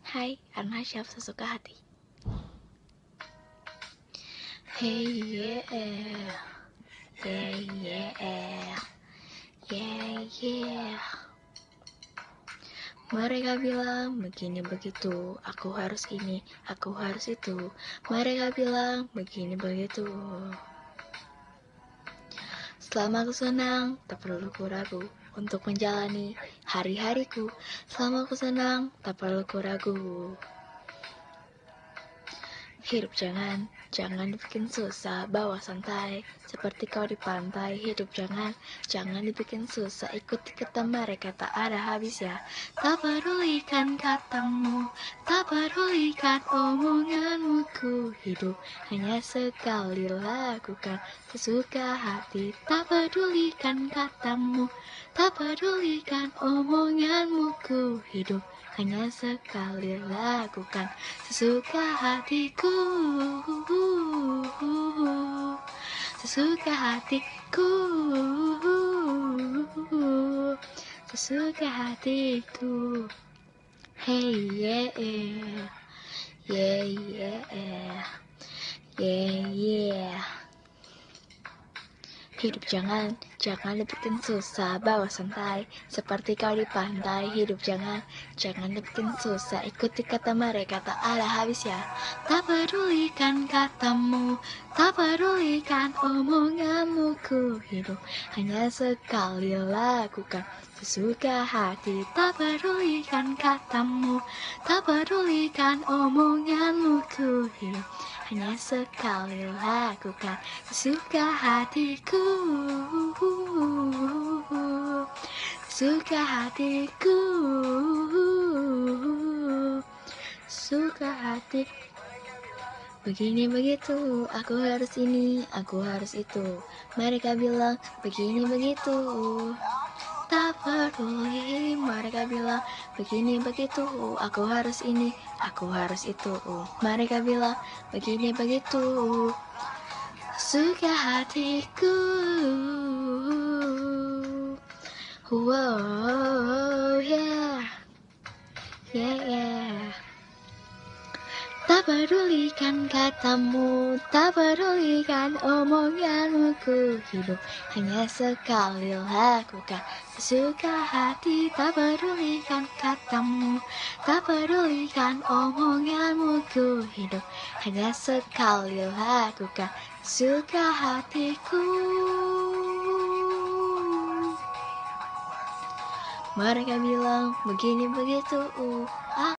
Hai, Arnasyaf sesuka hati. Hey yeah, yeah yeah, yeah yeah. Mereka bilang begini begitu, aku harus ini, aku harus itu. Mereka bilang begini begitu. Selama aku senang, tak perlu ku ragu untuk menjalani hari-hariku. Selama aku senang, tak perlu ku ragu. Hidup jangan dibikin susah, bawa santai. Seperti kau di pantai, hidup jangan dibikin susah. Ikuti kata mereka, tak ada habisnya. Tak pedulikan katamu, tak pedulikan omonganmu. Ku hidup hanya sekali, lakukan sesuka hati. Tak pedulikan katamu, tak pedulikan omonganmu. Ku hidup hanya sekali, lakukan sesuka hatiku, sesuka hatiku, sesuka hatiku. Hey yeah, yeah yeah, yeah yeah. Hidup jangan dibikin susah, bawa santai. Seperti kau di pantai, hidup jangan dibikin susah. Ikuti kata mereka, tak ada habisnya. Tak pedulikan katamu, tak pedulikan omonganmu. Ku hidup hanya sekali, lakukan sesuka hati. Tak pedulikan katamu, tak pedulikan omonganmu. Ku hidup hanya sekali, lakukan sesuka hatiku, sesuka hatiku, sesuka hati. Begini begitu, aku harus ini, aku harus itu. Mereka bilang begini begitu, tak peduli. Mereka bilang begini begitu, aku harus ini, aku harus itu. Mereka bilang begini begitu, suka hatiku. Wow, yeah, yeah, yeah. Tak pedulikan katamu, tak pedulikan omonganmu. Ku hidup hanya sekali, lakukan sesuka hati. Tak pedulikan katamu, tak pedulikan omonganmu. Ku hidup hanya sekali, lakukan sesuka hatiku. Mereka bilang begini begitu,